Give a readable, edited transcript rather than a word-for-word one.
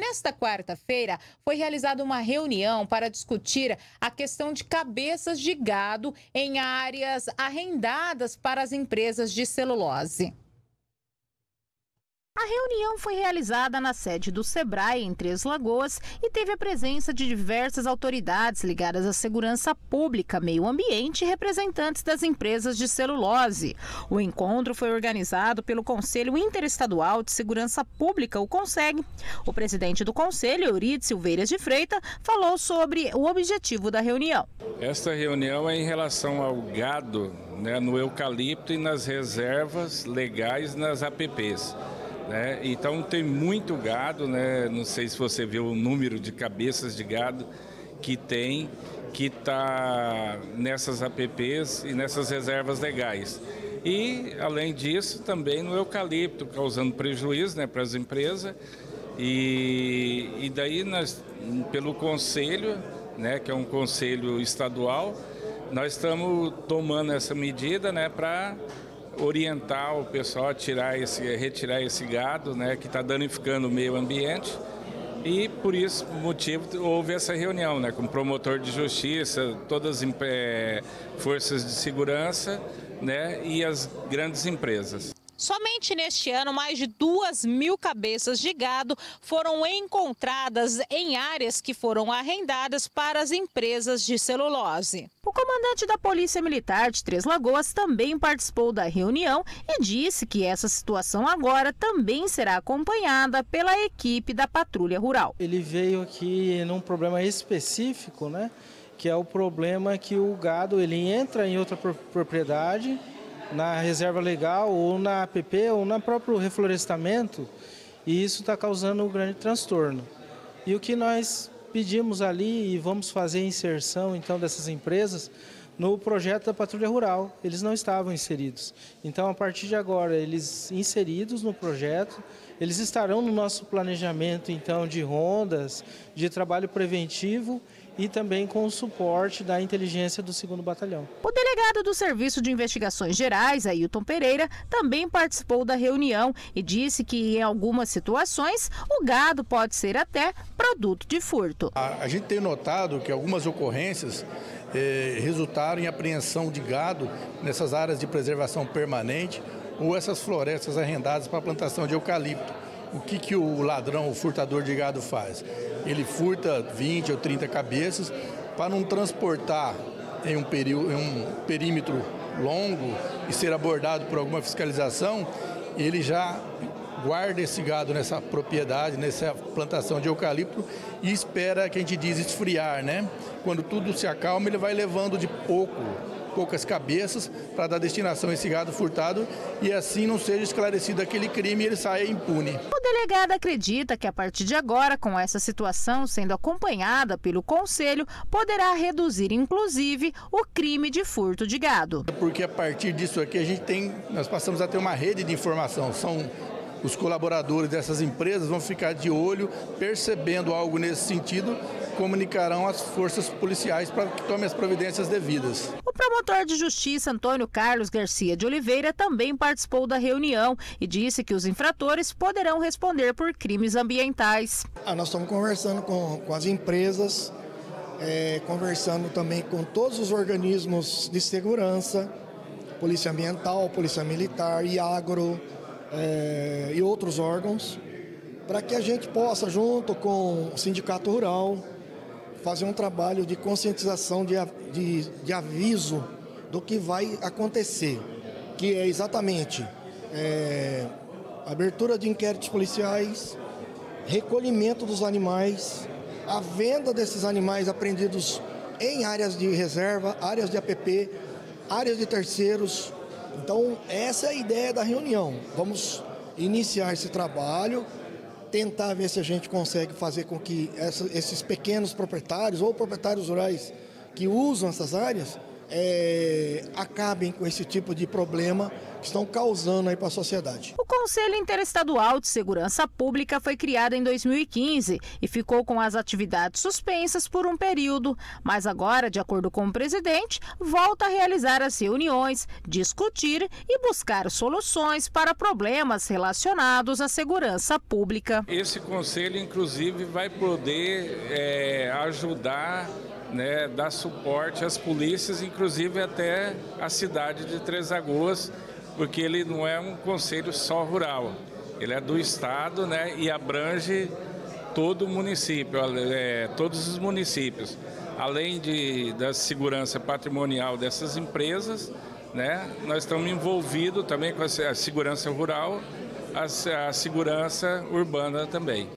nesta quarta-feira foi realizada uma reunião para discutir a questão de cabeças de gado em áreas arrendadas para as empresas de celulose. A reunião foi realizada na sede do Sebrae, em Três Lagoas, e teve a presença de diversas autoridades ligadas à segurança pública, meio ambiente e representantes das empresas de celulose. O encontro foi organizado pelo Conselho Interestadual de Segurança Pública, o CONSEG. O presidente do Conselho, Eurides Silveiras de Freitas, falou sobre o objetivo da reunião. Esta reunião é em relação ao gado, no eucalipto e nas reservas legais nas APPs. Então tem muito gado, não sei se você viu o número de cabeças de gado que está nessas APPs e nessas reservas legais. E, além disso, também no eucalipto, causando prejuízo para as empresas. E daí, pelo Conselho, que é um conselho estadual, nós estamos tomando essa medida para orientar o pessoal a retirar esse gado, que está danificando o meio ambiente. E por isso motivo houve essa reunião, com o promotor de justiça, todas as forças de segurança, e as grandes empresas. Somente neste ano, mais de 2.000 cabeças de gado foram encontradas em áreas que foram arrendadas para as empresas de celulose. O comandante da Polícia Militar de Três Lagoas também participou da reunião e disse que essa situação agora também será acompanhada pela equipe da Patrulha Rural. Ele veio aqui num problema específico, que é o problema que o gado ele entra em outra propriedade, na reserva legal ou na APP ou no próprio reflorestamento, e isso está causando um grande transtorno. E o que nós pedimos ali e vamos fazer a inserção então dessas empresas no projeto da Patrulha Rural. Eles não estavam inseridos. Então, a partir de agora, eles inseridos no projeto, eles estarão no nosso planejamento então de rondas, de trabalho preventivo e também com o suporte da inteligência do 2º Batalhão. O delegado do Serviço de Investigações Gerais, Ailton Pereira, também participou da reunião e disse que em algumas situações o gado pode ser até produto de furto. A gente tem notado que algumas ocorrências resultaram em apreensão de gado nessas áreas de preservação permanente ou essas florestas arrendadas para a plantação de eucalipto. O que o ladrão, o furtador de gado faz? Ele furta 20 ou 30 cabeças para não transportar em um perímetro longo e ser abordado por alguma fiscalização. Ele já guarda esse gado nessa propriedade, nessa plantação de eucalipto e espera, que a gente diz, esfriar, Quando tudo se acalma, ele vai levando de poucas cabeças para dar destinação a esse gado furtado e assim não seja esclarecido aquele crime e ele saia impune. O delegado acredita que a partir de agora, com essa situação sendo acompanhada pelo Conselho, poderá reduzir inclusive o crime de furto de gado. Porque a partir disso aqui nós passamos a ter uma rede de informação. Os colaboradores dessas empresas vão ficar de olho, percebendo algo nesse sentido, comunicarão às forças policiais para que tomem as providências devidas. O promotor de justiça Antônio Carlos Garcia de Oliveira também participou da reunião e disse que os infratores poderão responder por crimes ambientais. Nós estamos conversando com as empresas, conversando também com todos os organismos de segurança, Polícia Ambiental, Polícia Militar, IAGRO, e outros órgãos, para que a gente possa, junto com o Sindicato Rural, fazer um trabalho de conscientização, de aviso do que vai acontecer, que é exatamente abertura de inquéritos policiais, recolhimento dos animais, a venda desses animais apreendidos em áreas de reserva, áreas de APP, áreas de terceiros. Então, essa é a ideia da reunião. Vamos iniciar esse trabalho, tentar ver se a gente consegue fazer com que esses pequenos proprietários ou proprietários rurais que usam essas áreas acabem com esse tipo de problema que estão causando aí para a sociedade. O Conselho Interestadual de Segurança Pública foi criado em 2015 e ficou com as atividades suspensas por um período, mas agora, de acordo com o presidente, volta a realizar as reuniões, discutir e buscar soluções para problemas relacionados à segurança pública. Esse conselho, inclusive, vai poder ajudar, né, dar suporte às polícias, inclusive até a cidade de Três Lagoas, porque ele não é um conselho só rural, ele é do estado, né, e abrange todo o município, todos os municípios. Além da segurança patrimonial dessas empresas, né, nós estamos envolvidos também com a segurança rural, a segurança urbana também.